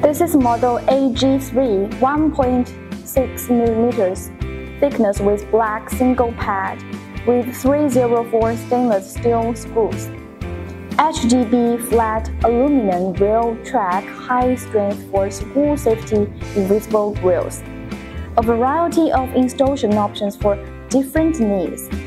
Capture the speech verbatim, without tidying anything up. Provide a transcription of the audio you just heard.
This is model A G three, one point six millimeters thickness with black single pad with three oh four stainless steel screws. H G B flat aluminum rail track, high strength for school safety, invisible grills. A variety of installation options for different needs.